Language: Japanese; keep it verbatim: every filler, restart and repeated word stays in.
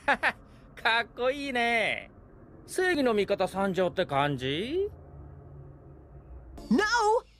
かっこいいね。正義の味方参上って感じ？ No!